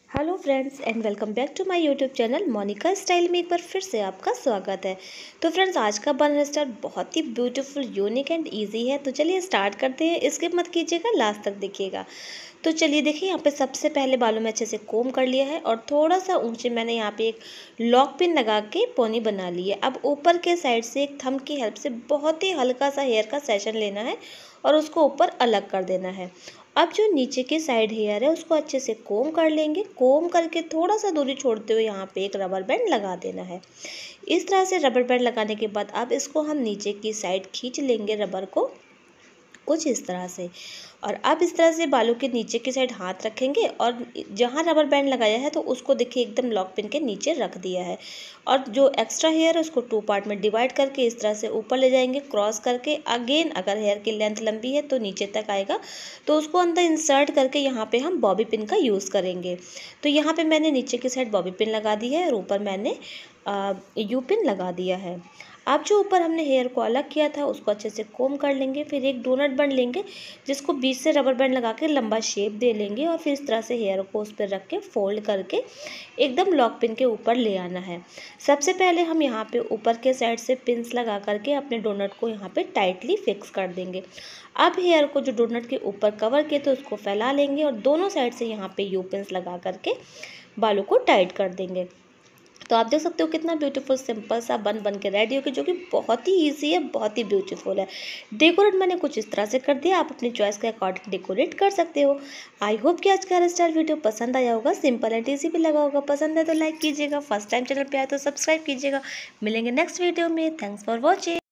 Hello friends and welcome back to my YouTube channel Monika style में एक बार फिर से आपका स्वागत है। तो फ्रेंड्स आज का बन हेयर स्टाइल बहुत ही ब्यूटीफुल, यूनिक एंड इजी है। तो चलिए स्टार्ट करते हैं। स्किप मत कीजिएगा, लास्ट तक देखिएगा। तो चलिए देखिए, यहाँ पे सबसे पहले बालों में अच्छे से कोम कर लिया है और थोड़ा सा ऊंचे मैंने यहाँ पे एक लॉक पिन लगा के पोनी बना ली है। अब ऊपर के साइड से एक थंब की हेल्प से बहुत ही हल्का सा हेयर का सेशन लेना है और उसको ऊपर अलग कर देना है। अब जो नीचे की साइड हेयर है उसको अच्छे से कोम कर लेंगे। कोम करके थोड़ा सा दूरी छोड़ते हुए यहाँ पे एक रबर बैंड लगा देना है। इस तरह से रबर बैंड लगाने के बाद अब इसको हम नीचे की साइड खींच लेंगे रबर को, कुछ इस तरह से। और अब इस तरह से बालों के नीचे की साइड हाथ रखेंगे और जहाँ रबर बैंड लगाया है तो उसको देखिए एकदम लॉक पिन के नीचे रख दिया है। और जो एक्स्ट्रा हेयर है उसको 2 पार्ट में डिवाइड करके इस तरह से ऊपर ले जाएंगे क्रॉस करके। अगेन अगर हेयर की लेंथ लंबी है तो नीचे तक आएगा, तो उसको अंदर इंसर्ट करके यहाँ पे हम बॉबी पिन का यूज़ करेंगे। तो यहाँ पे मैंने नीचे की साइड बॉबी पिन लगा दी है और ऊपर मैंने यू पिन लगा दिया है। अब जो ऊपर हमने हेयर को अलग किया था उसको अच्छे से कोम कर लेंगे। फिर एक डोनट बन लेंगे जिसको बीच से रबर बैंड लगा के लंबा शेप दे लेंगे और फिर इस तरह से हेयर को उस पर रख के फोल्ड करके एकदम लॉक पिन के ऊपर ले आना है। सबसे पहले हम यहाँ पे ऊपर के साइड से पिन्स लगा करके अपने डोनट को यहाँ पे टाइटली फिक्स कर देंगे। अब हेयर को जो डोनट के ऊपर कवर किए तो उसको फैला लेंगे और दोनों साइड से यहाँ पे यू पिन्स लगा करके बालों को टाइट कर देंगे। तो आप देख सकते हो कितना ब्यूटीफुल सिंपल सा बन के रेडी हो गया, जो कि बहुत ही इजी है, बहुत ही ब्यूटीफुल है। डेकोरेट मैंने कुछ इस तरह से कर दिया, आप अपनी चॉइस के अकॉर्डिंग डेकोरेट कर सकते हो। आई होप कि आज का हेयर स्टाइल वीडियो पसंद आया होगा, सिंपल एंड ईजी भी लगा होगा। पसंद है तो लाइक कीजिएगा, फर्स्ट टाइम चैनल पे आए तो सब्सक्राइब कीजिएगा। मिलेंगे नेक्स्ट वीडियो में। Thanks for watching.